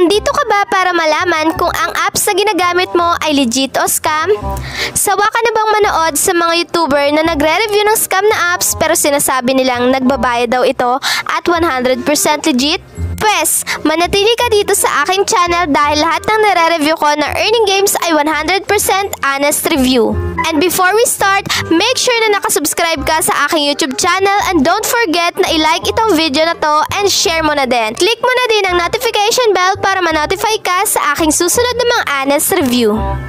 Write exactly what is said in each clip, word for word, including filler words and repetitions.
Nandito ka ba para malaman kung ang apps na ginagamit mo ay legit o scam? Sawa ka na bang manood sa mga YouTuber na nagre-review ng scam na apps pero sinasabi nilang nagbabayad daw ito at one hundred percent legit? Pwes, manatili ka dito sa aking channel dahil lahat ng nare-review ko na earning games ay one hundred percent honest review. And before we start, make sure na nakasubscribe ka sa aking YouTube channel and don't forget na i-like itong video na to and share mo na din. Click mo na din ang notification bell para ma-notify ka sa aking susunod na mga honest review.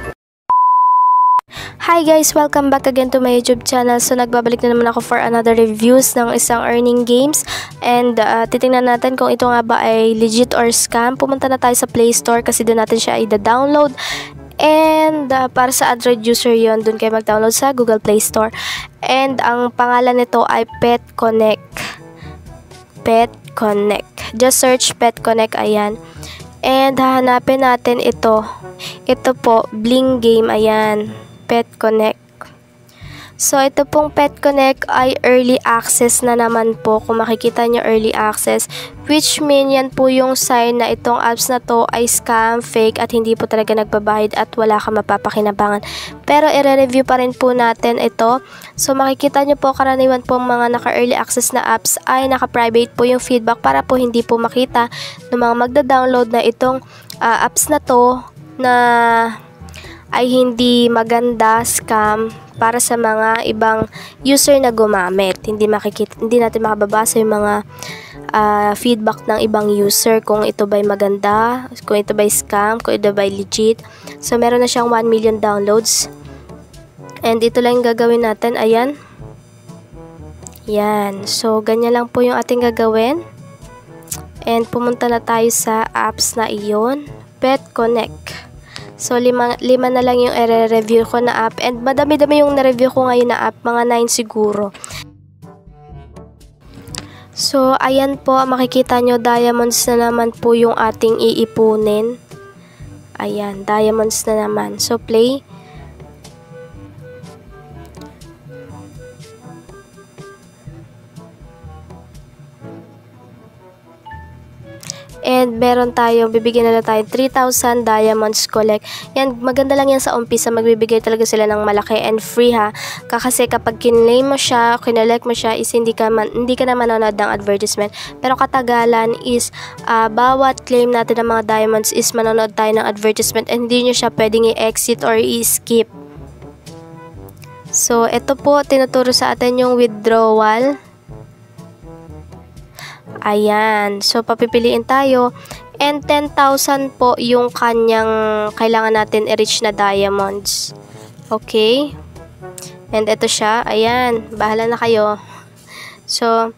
Hi guys! Welcome back again to my YouTube channel. So nagbabalik na naman ako for another reviews ng isang earning games. And uh, titingnan natin kung ito nga ba ay legit or scam. Pumunta na tayo sa Play Store kasi doon natin siya i-download. And uh, para sa Android user yon, doon kayo mag-download sa Google Play Store. And ang pangalan nito ay Pet Connect. Pet Connect. Just search Pet Connect, ayan. And hahanapin natin ito. Ito po, Bling Game, ayan. Pet Connect. So, ito pong Pet Connect ay early access na naman po. Kung makikita nyo early access, which mean yan po yung sign na itong apps na to ay scam, fake, at hindi po talaga nagbabayad at wala ka mapapakinabangan. Pero, i-review pa rin po natin ito. So, makikita nyo po karaniwan po mga naka-early access na apps ay naka-private po yung feedback para po hindi po makita ng mga magda-download na itong uh, apps na to na ay hindi maganda, scam, para sa mga ibang user na gumamit. Hindi makikita, hindi natin makababasa yung mga uh, feedback ng ibang user kung ito ba'y maganda, kung ito ba'y scam, kung ito ba'y legit. So, meron na siyang one million downloads. And ito lang yung gagawin natin. Ayan. Yan. So, ganyan lang po yung ating gagawin. And pumunta na tayo sa apps na iyon. Pet Connect. So, lima, lima na lang yung i-review ko na app. And madami-dami yung na-review ko ngayon na app. Mga nine siguro. So, ayan po. Makikita nyo, diamonds na naman po yung ating iipunin. Ayan, diamonds na naman. So, play. And meron tayong, bibigyan na tayo three thousand diamonds collect. Yan, maganda lang yan sa umpisa. Magbibigay talaga sila ng malaki and free ha. Kasi kapag kinlaim mo siya, kinelect mo siya, is hindi ka, man, hindi ka na manonood ng advertisement. Pero katagalan is, uh, bawat claim natin ng mga diamonds is manonood tayo ng advertisement and hindi nyo siya pwedeng i-exit or i-skip. So, ito po, tinuturo sa atin yung withdrawal. Ayan. So, papipiliin tayo. And ten thousand po yung kanyang kailangan natin i-reach na diamonds. Okay. And ito siya. Ayan. Bahala na kayo. So,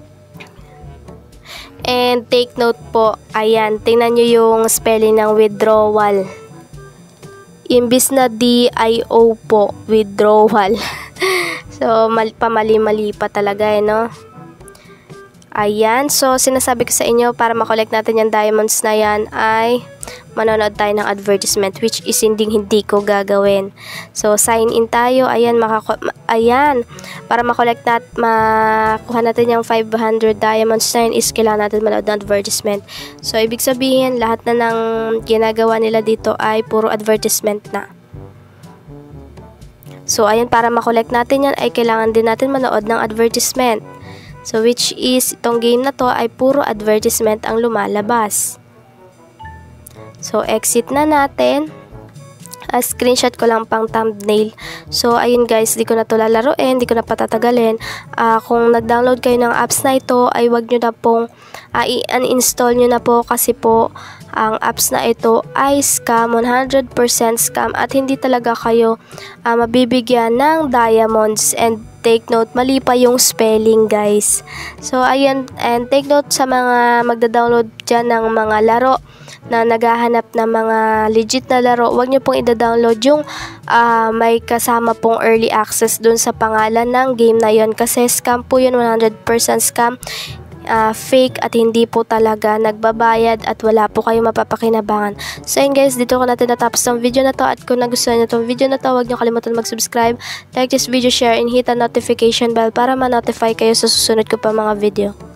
and take note po. Ayan. Tingnan nyo yung spelling ng withdrawal. Imbis na D I O po. Withdrawal. So, pamali-mali pa talaga eh, no? Ayan, so sinasabi ko sa inyo para makollect natin yung diamonds na yan ay manonood tayo ng advertisement which is hindi hindi ko gagawin. So sign in tayo, ayan, makako ayan, para makollect nat makuha natin yung five hundred diamonds na yun is kailangan natin manood ng advertisement. So ibig sabihin lahat na ng ginagawa nila dito ay puro advertisement na. So ayan, para makollect natin yan ay kailangan din natin manood ng advertisement. So, which is, itong game na to ay puro advertisement ang lumalabas. So, exit na natin. Uh, screenshot ko lang pang thumbnail. So, ayun guys, di ko na to lalaroin, di ko na patatagalin. Uh, kung nag-download kayo ng apps na ito, ay wag nyo na pong uh, i-uninstall nyo na po kasi po, ang apps na ito ay scam, one hundred percent scam at hindi talaga kayo uh, mabibigyan ng diamonds. And take note, mali pa yung spelling guys. So ayan, and take note sa mga magda-download dyan ng mga laro na naghahanap ng mga legit na laro, wag nyo pong i-download yung uh, may kasama pong early access dun sa pangalan ng game na yon kasi scam po yun, one hundred percent scam. Uh, fake at hindi po talaga nagbabayad at wala po kayong mapapakinabangan. So yun guys, dito ko natin natapos ang video na to at kung nagustuhan nyo itong video na to, huwag nyo kalimutan mag-subscribe, like this video, share, and hit ang notification bell para ma-notify kayo sa susunod ko pa mga video.